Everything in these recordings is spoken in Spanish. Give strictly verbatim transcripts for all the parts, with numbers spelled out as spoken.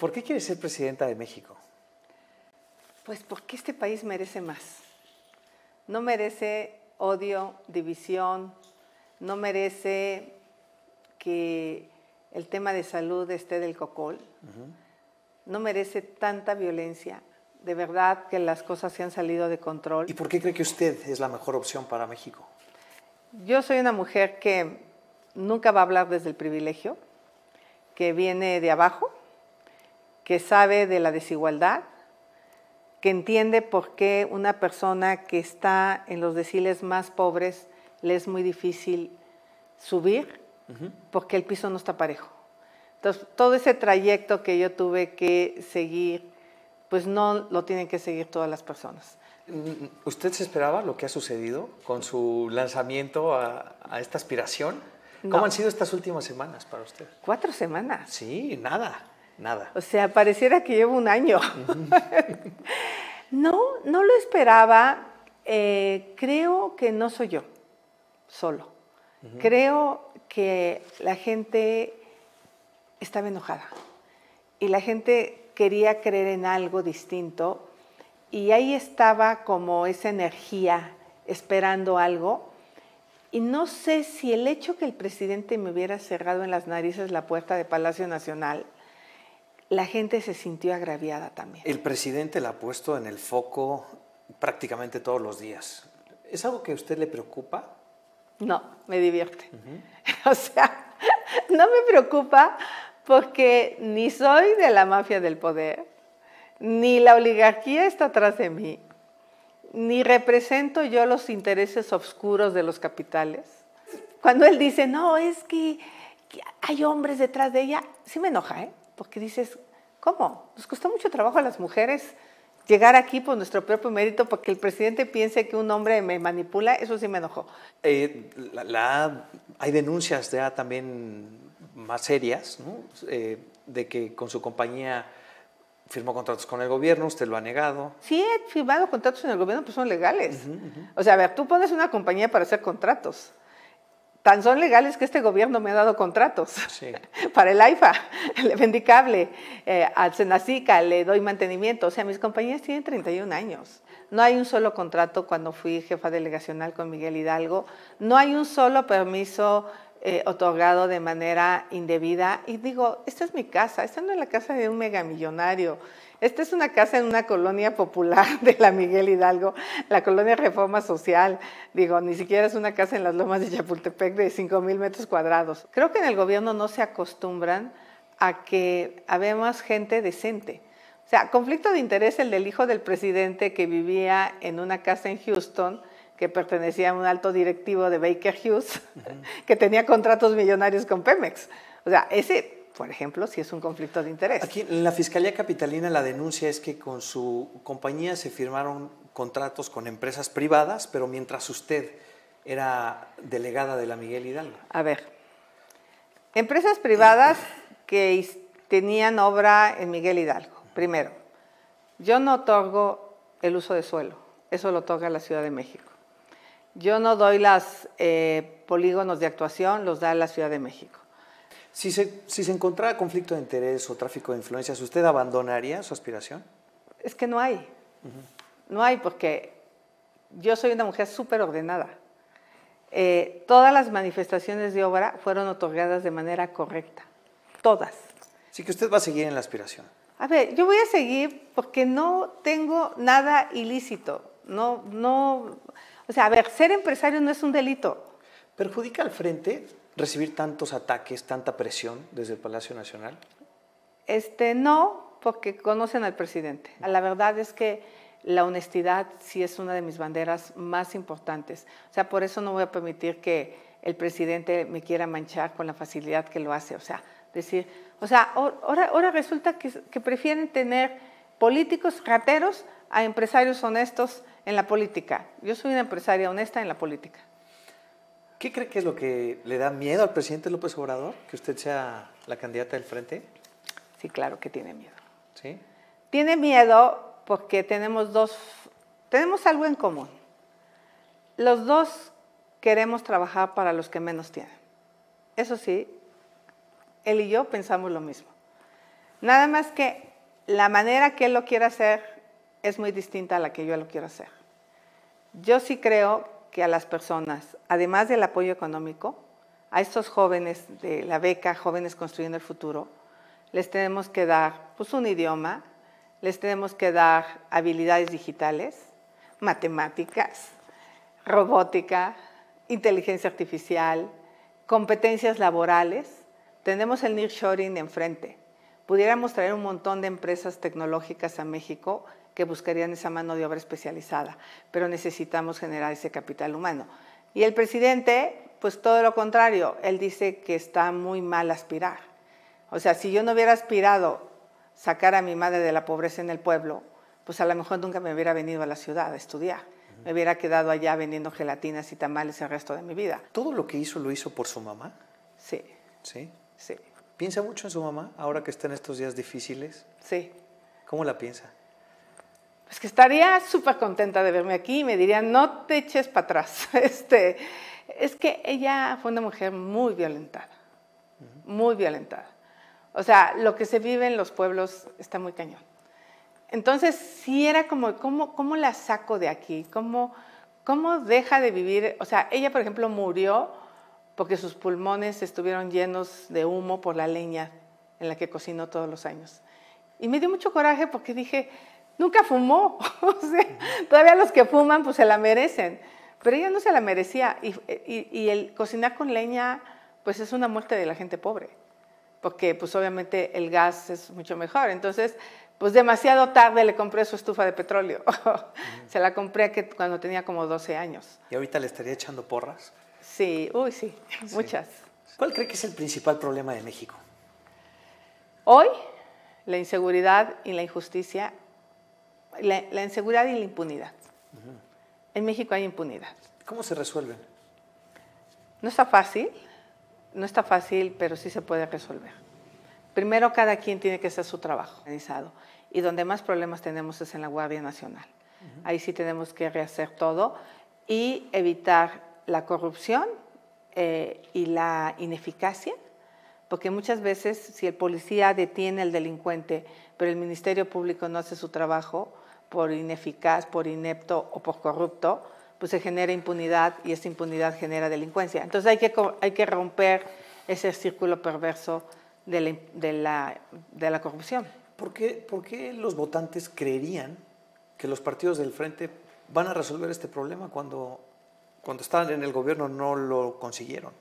¿Por qué quiere ser presidenta de México? Pues porque este país merece más. No merece odio, división, no merece que el tema de salud esté del cocol, uh-huh. No merece tanta violencia. De verdad que las cosas se han salido de control. ¿Y por qué cree que usted es la mejor opción para México? Yo soy una mujer que nunca va a hablar desde el privilegio, que viene de abajo, que sabe de la desigualdad, que entiende por qué una persona que está en los deciles más pobres le es muy difícil subir, uh-huh. Porque el piso no está parejo. Entonces, todo ese trayecto que yo tuve que seguir, pues no lo tienen que seguir todas las personas. ¿Usted se esperaba lo que ha sucedido con su lanzamiento a, a esta aspiración? ¿Cómo no. han sido estas últimas semanas para usted? Cuatro semanas. Sí, nada, nada. O sea, pareciera que llevo un año. Uh-huh. No, no lo esperaba. Eh, creo que no soy yo, solo. Uh-huh. Creo que la gente estaba enojada y la gente quería creer en algo distinto y ahí estaba como esa energía esperando algo y no sé si el hecho que el presidente me hubiera cerrado en las narices la puerta de Palacio Nacional, la gente se sintió agraviada también. El presidente la ha puesto en el foco prácticamente todos los días. ¿Es algo que a usted le preocupa? No, me divierte. Uh-huh. O sea, no me preocupa porque ni soy de la mafia del poder, ni la oligarquía está atrás de mí, ni represento yo los intereses oscuros de los capitales. Cuando él dice, no, es que, que hay hombres detrás de ella, sí me enoja, ¿eh? Porque dices, ¿cómo? Nos costó mucho trabajo a las mujeres llegar aquí por nuestro propio mérito, porque el presidente piense que un hombre me manipula, eso sí me enojó. Eh, la, la, hay denuncias ya también más serias, ¿no? Eh, de que con su compañía firmó contratos con el gobierno, usted lo ha negado. Sí, he firmado contratos en el gobierno, pues son legales. Uh-huh, uh-huh. O sea, a ver, tú pones una compañía para hacer contratos. Tan son legales que este gobierno me ha dado contratos. Sí. Para el AIFA, le vendí cable, eh, al Senacica le doy mantenimiento. O sea, mis compañías tienen treinta y un años. No hay un solo contrato cuando fui jefa delegacional con Miguel Hidalgo. No hay un solo permiso eh, otorgado de manera indebida. Y digo, esta es mi casa, esta no es la casa de un megamillonario. Esta es una casa en una colonia popular de la Miguel Hidalgo, la colonia Reforma Social. Digo, ni siquiera es una casa en las lomas de Chapultepec de cinco mil metros cuadrados. Creo que en el gobierno no se acostumbran a que habemos gente decente. O sea, conflicto de interés el del hijo del presidente que vivía en una casa en Houston, que pertenecía a un alto directivo de Baker Hughes, uh-huh. que tenía contratos millonarios con Pemex. O sea, ese... por ejemplo, si es un conflicto de interés. Aquí en la Fiscalía Capitalina la denuncia es que con su compañía se firmaron contratos con empresas privadas, pero mientras usted era delegada de la Miguel Hidalgo. A ver, empresas privadas que tenían obra en Miguel Hidalgo. Primero, yo no otorgo el uso de suelo, eso lo otorga la Ciudad de México. Yo no doy los eh, polígonos de actuación, los da la Ciudad de México. Si se, si se encontrara conflicto de interés o tráfico de influencias, ¿usted abandonaría su aspiración? Es que no hay. Uh-huh. No hay porque yo soy una mujer súper ordenada. Eh, todas las manifestaciones de obra fueron otorgadas de manera correcta. Todas. Sí que usted va a seguir en la aspiración. A ver, yo voy a seguir porque no tengo nada ilícito. No, no, o sea, a ver, ser empresario no es un delito. ¿Perjudica al frente recibir tantos ataques, tanta presión desde el Palacio Nacional? Este, no, porque conocen al presidente. La verdad es que la honestidad sí es una de mis banderas más importantes. O sea, por eso no voy a permitir que el presidente me quiera manchar con la facilidad que lo hace. O sea, decir, o sea, ahora, ahora resulta que, que prefieren tener políticos rateros a empresarios honestos en la política. Yo soy una empresaria honesta en la política. ¿Qué cree que es lo que le da miedo al presidente López Obrador? ¿Que usted sea la candidata del frente? Sí, claro que tiene miedo. ¿Sí? Tiene miedo porque tenemos dos, tenemos algo en común. Los dos queremos trabajar para los que menos tienen. Eso sí, él y yo pensamos lo mismo. Nada más que la manera que él lo quiere hacer es muy distinta a la que yo lo quiero hacer. Yo sí creo que a las personas, además del apoyo económico, a estos jóvenes de la beca Jóvenes Construyendo el Futuro, les tenemos que dar pues, un idioma, les tenemos que dar habilidades digitales, matemáticas, robótica, inteligencia artificial, competencias laborales. Tenemos el nearshoring enfrente. Pudiéramos traer un montón de empresas tecnológicas a México que buscarían esa mano de obra especializada, pero necesitamos generar ese capital humano. Y el presidente, pues todo lo contrario, él dice que está muy mal aspirar. O sea, si yo no hubiera aspirado sacar a mi madre de la pobreza en el pueblo, pues a lo mejor nunca me hubiera venido a la ciudad a estudiar. Uh-huh. Me hubiera quedado allá vendiendo gelatinas y tamales el resto de mi vida. ¿Todo lo que hizo lo hizo por su mamá? Sí. ¿Sí? Sí. ¿Piensa mucho en su mamá ahora que está en estos días difíciles? Sí. ¿Cómo la piensa? Pues que estaría súper contenta de verme aquí y me diría, no te eches para atrás. Este, es que ella fue una mujer muy violentada, uh-huh. muy violentada. O sea, lo que se vive en los pueblos está muy cañón. Entonces, sí era como, ¿cómo, cómo la saco de aquí? ¿Cómo, ¿Cómo deja de vivir? O sea, ella, por ejemplo, murió porque sus pulmones estuvieron llenos de humo por la leña en la que cocinó todos los años. Y me dio mucho coraje porque dije, nunca fumó. O sea, todavía los que fuman, pues se la merecen. Pero ella no se la merecía. Y, y, y el cocinar con leña, pues es una muerte de la gente pobre. Porque pues obviamente el gas es mucho mejor. Entonces, pues demasiado tarde le compré su estufa de petróleo. Mm. Se la compré que cuando tenía como doce años. ¿Y ahorita le estaría echando porras? Sí, uy, sí, sí, muchas. ¿Cuál cree que es el principal problema de México? Hoy, la inseguridad y la injusticia, la, la inseguridad y la impunidad. Uh-huh. En México hay impunidad. ¿Cómo se resuelven? No está fácil. No está fácil, pero sí se puede resolver. Primero, cada quien tiene que hacer su trabajo organizado. Y donde más problemas tenemos es en la Guardia Nacional. Uh-huh. Ahí sí tenemos que rehacer todo y evitar la corrupción eh, y la ineficacia, porque muchas veces si el policía detiene al delincuente, pero el Ministerio Público no hace su trabajo por ineficaz, por inepto o por corrupto, pues se genera impunidad y esa impunidad genera delincuencia. Entonces hay que, hay que romper ese círculo perverso de la, de la, de la corrupción. ¿Por qué, ¿Por qué los votantes creerían que los partidos del frente van a resolver este problema cuando, cuando estaban en el gobierno no lo consiguieron?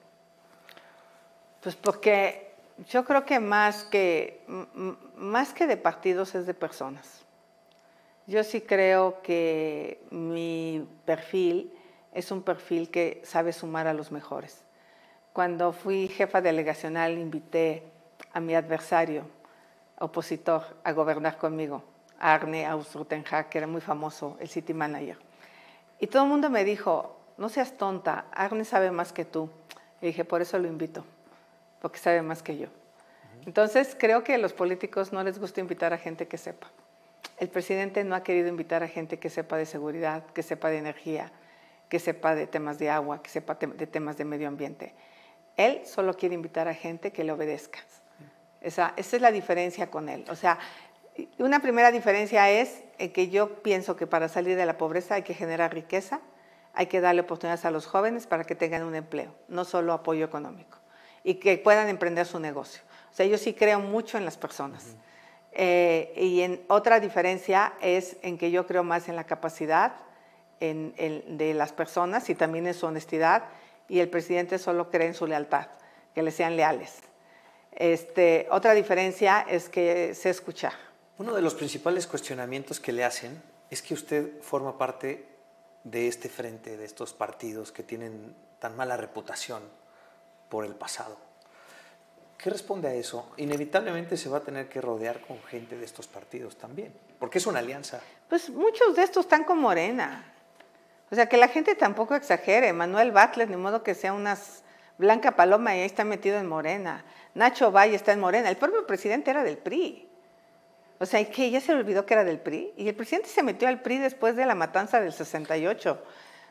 Pues porque yo creo que más que, más que de partidos es de personas. Yo sí creo que mi perfil es un perfil que sabe sumar a los mejores. Cuando fui jefa delegacional, invité a mi adversario, opositor, a gobernar conmigo, a Arne Ausrutenja, que era muy famoso, el city manager. Y todo el mundo me dijo, no seas tonta, Arne sabe más que tú. Y dije, por eso lo invito, porque sabe más que yo. Uh-huh. Entonces, creo que a los políticos no les gusta invitar a gente que sepa. El presidente no ha querido invitar a gente que sepa de seguridad, que sepa de energía, que sepa de temas de agua, que sepa de temas de medio ambiente. Él solo quiere invitar a gente que le obedezca. Esa, esa es la diferencia con él. O sea, una primera diferencia es que yo pienso que para salir de la pobreza hay que generar riqueza, hay que darle oportunidades a los jóvenes para que tengan un empleo, no solo apoyo económico, y que puedan emprender su negocio. O sea, yo sí creo mucho en las personas. Uh-huh. Eh, y en, otra diferencia es en que yo creo más en la capacidad en, en, de las personas y también en su honestidad, y el presidente solo cree en su lealtad, que le sean leales. Este, otra diferencia es que sé escuchar. Uno de los principales cuestionamientos que le hacen es que usted forma parte de este frente, de estos partidos que tienen tan mala reputación por el pasado. ¿Qué responde a eso? Inevitablemente se va a tener que rodear con gente de estos partidos también, porque es una alianza. Pues muchos de estos están con Morena. O sea, que la gente tampoco exagere. Manuel Bartlett, ni modo que sea una blanca paloma y ahí está metido en Morena. Nacho Valle está en Morena. El propio presidente era del P R I. O sea, que ya se olvidó que era del P R I. Y el presidente se metió al P R I después de la matanza del sesenta y ocho.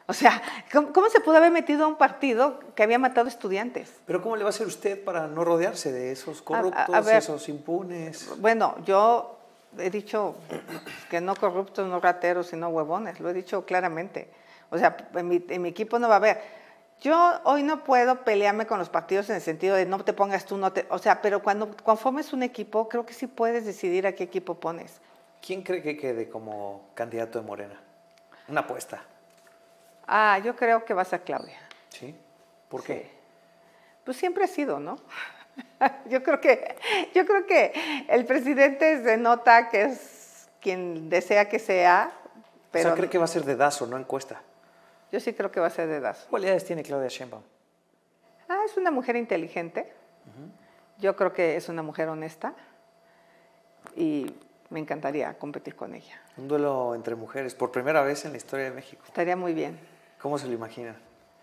O sea, ¿cómo, ¿cómo se pudo haber metido a un partido que había matado estudiantes? Pero ¿cómo le va a hacer usted para no rodearse de esos corruptos, a, a ver, esos impunes? Bueno, yo he dicho que no corruptos, no rateros, sino huevones, lo he dicho claramente. O sea, en mi, en mi equipo no va a haber. Yo hoy no puedo pelearme con los partidos en el sentido de no te pongas tú, no te... O sea, pero cuando conformes un equipo, creo que sí puedes decidir a qué equipo pones. ¿Quién cree que quede como candidato de Morena? Una apuesta. Ah, yo creo que va a ser Claudia. ¿Sí? ¿Por qué? Sí. Pues siempre ha sido, ¿no? Yo creo que, yo creo que el presidente se nota que es quien desea que sea, pero... O sea, ¿cree que va a ser dedazo, no encuesta? Yo sí creo que va a ser dedazo. ¿Qué cualidades tiene Claudia Sheinbaum? Ah, es una mujer inteligente. Uh-huh. Yo creo que es una mujer honesta y me encantaría competir con ella. Un duelo entre mujeres, por primera vez en la historia de México. Estaría muy bien. ¿Cómo se lo imagina?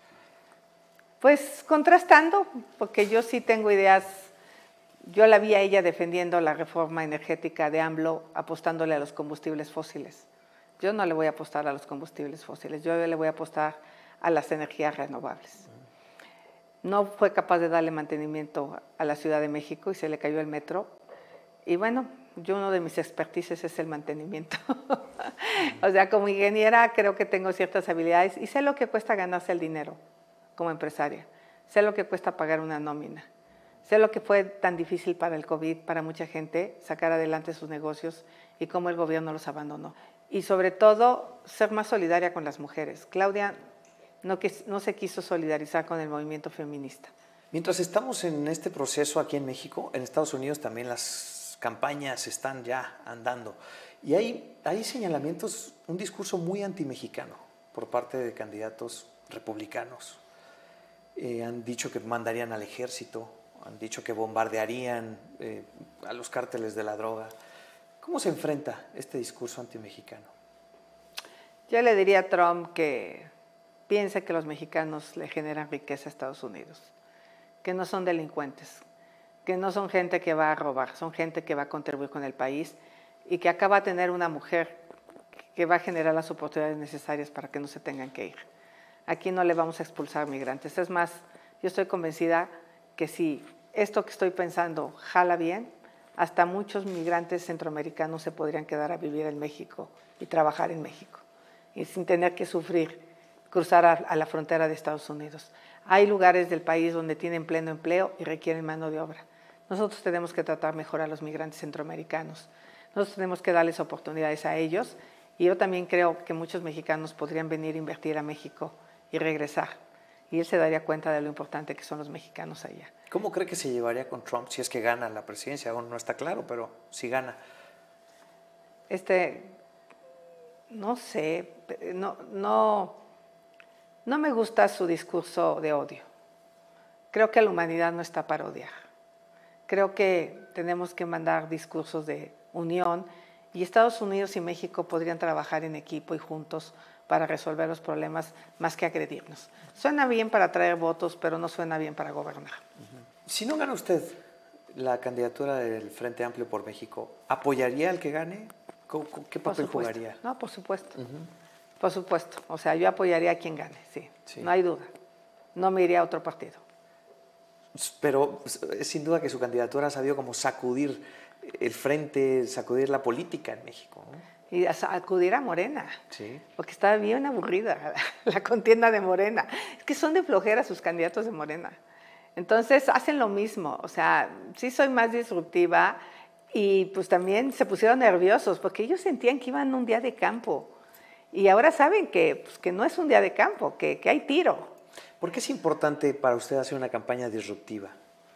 Pues contrastando, porque yo sí tengo ideas. Yo la vi a ella defendiendo la reforma energética de AMLO, apostándole a los combustibles fósiles. Yo no le voy a apostar a los combustibles fósiles, yo le voy a apostar a las energías renovables. No fue capaz de darle mantenimiento a la Ciudad de México y se le cayó el metro. Y bueno, yo uno de mis expertices es el mantenimiento. O sea, como ingeniera creo que tengo ciertas habilidades y sé lo que cuesta ganarse el dinero como empresaria. Sé lo que cuesta pagar una nómina. Sé lo que fue tan difícil para el COVID, para mucha gente, sacar adelante sus negocios y cómo el gobierno los abandonó. Y sobre todo, ser más solidaria con las mujeres. Claudia no, no se quiso solidarizar con el movimiento feminista. Mientras estamos en este proceso aquí en México, en Estados Unidos también las campañas están ya andando. Y hay, hay señalamientos, un discurso muy antimexicano por parte de candidatos republicanos. Eh, han dicho que mandarían al ejército, han dicho que bombardearían eh, a los cárteles de la droga. ¿Cómo se enfrenta este discurso antimexicano? Yo le diría a Trump que piense que los mexicanos le generan riqueza a Estados Unidos, que no son delincuentes, que no son gente que va a robar, son gente que va a contribuir con el país y que acaba de tener una mujer que va a generar las oportunidades necesarias para que no se tengan que ir. Aquí no le vamos a expulsar migrantes. Es más, yo estoy convencida que si esto que estoy pensando jala bien, hasta muchos migrantes centroamericanos se podrían quedar a vivir en México y trabajar en México, y sin tener que sufrir cruzar a, a la frontera de Estados Unidos. Hay lugares del país donde tienen pleno empleo y requieren mano de obra. Nosotros tenemos que tratar mejor a los migrantes centroamericanos. Nosotros tenemos que darles oportunidades a ellos, y yo también creo que muchos mexicanos podrían venir a invertir a México y regresar, y él se daría cuenta de lo importante que son los mexicanos allá. ¿Cómo cree que se llevaría con Trump si es que gana la presidencia? Aún no está claro, pero si gana. Este, no sé, no, no, no me gusta su discurso de odio. Creo que la humanidad no está para odiar. Creo que tenemos que mandar discursos de unión, y Estados Unidos y México podrían trabajar en equipo y juntos para resolver los problemas más que agredirnos. Suena bien para traer votos, pero no suena bien para gobernar. Uh-huh. Si no gana usted la candidatura del Frente Amplio por México, ¿apoyaría al que gane? ¿Qué papel jugaría? No, por supuesto. Uh-huh. Por supuesto. O sea, yo apoyaría a quien gane, sí. sí. No hay duda. No me iría a otro partido. Pero sin duda que su candidatura ha sabido como sacudir el frente, sacudir la política en México, ¿no? Y acudir a Morena, sí. Porque estaba bien aburrida la, la contienda de Morena. Es que son de flojera sus candidatos de Morena. Entonces hacen lo mismo, o sea, sí soy más disruptiva, y pues también se pusieron nerviosos porque ellos sentían que iban un día de campo, y ahora saben que, pues, que no es un día de campo, que, que hay tiro. ¿Por qué es importante para usted hacer una campaña disruptiva?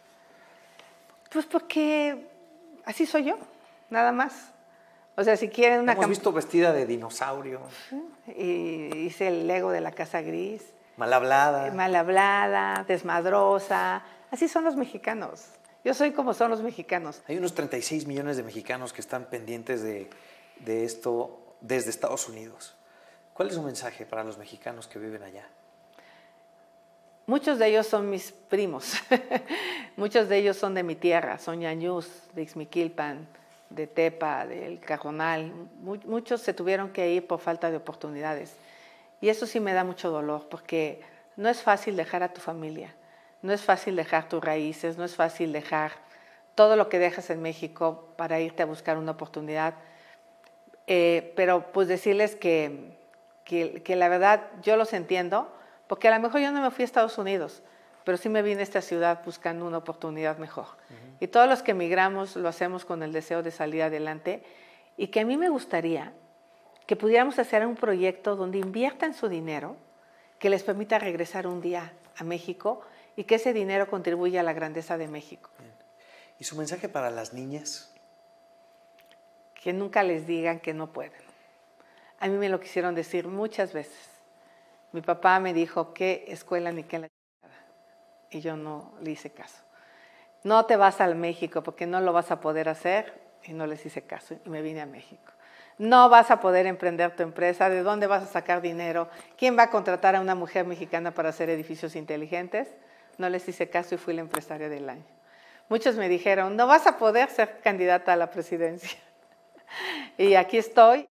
Pues porque así soy yo, nada más. O sea, si quieren una... Hemos visto vestida de dinosaurio. Y hice el Lego de la Casa Gris. Mal hablada. Mal hablada, desmadrosa. Así son los mexicanos. Yo soy como son los mexicanos. Hay unos treinta y seis millones de mexicanos que están pendientes de, de esto desde Estados Unidos. ¿Cuál es su mensaje para los mexicanos que viven allá? Muchos de ellos son mis primos. Muchos de ellos son de mi tierra. Son ñañús, de Ixmiquilpan, de Tepa, del Cajonal. Muchos se tuvieron que ir por falta de oportunidades. Y eso sí me da mucho dolor, porque no es fácil dejar a tu familia, no es fácil dejar tus raíces, no es fácil dejar todo lo que dejas en México para irte a buscar una oportunidad. Eh, pero pues decirles que, que, que la verdad yo los entiendo, porque a lo mejor yo no me fui a Estados Unidos, pero sí me vine a esta ciudad buscando una oportunidad mejor. Uh-huh. Y todos los que emigramos lo hacemos con el deseo de salir adelante, y que a mí me gustaría que pudiéramos hacer un proyecto donde inviertan su dinero, que les permita regresar un día a México y que ese dinero contribuya a la grandeza de México. Bien. ¿Y su mensaje para las niñas? Que nunca les digan que no pueden. A mí me lo quisieron decir muchas veces. Mi papá me dijo, ¿qué escuela ni qué la chingada? Y yo no le hice caso. No te vas al México porque no lo vas a poder hacer, y no les hice caso y me vine a México. No vas a poder emprender tu empresa, ¿de dónde vas a sacar dinero? ¿Quién va a contratar a una mujer mexicana para hacer edificios inteligentes? No les hice caso y fui la empresaria del año. Muchos me dijeron, no vas a poder ser candidata a la presidencia. Y aquí estoy.